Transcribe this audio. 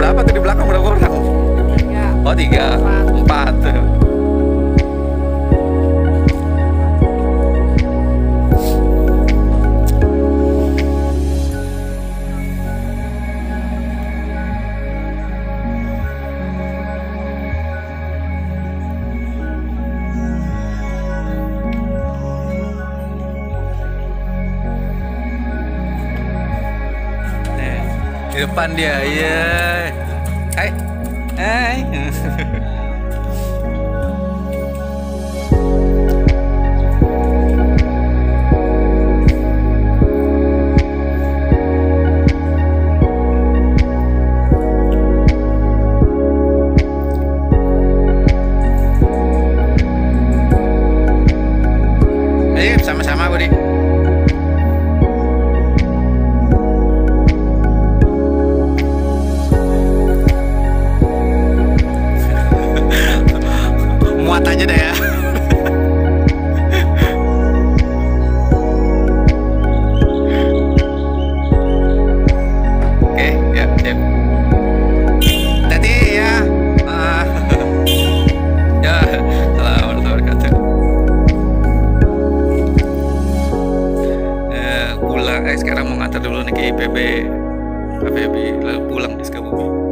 berapa tuh di belakang, berapa orang? Tiga. Oh, tiga, empat tuh. Di depan dia, iya. Hai, hai. Ayo sama-sama, Budi. Muat aja deh ya. Oke, ya, sip. Tadi ya. Ya, selamat wabarakatuh. Pulang, sekarang mau ngantar dulu nih ke IPB, lalu pulang di Sukabumi.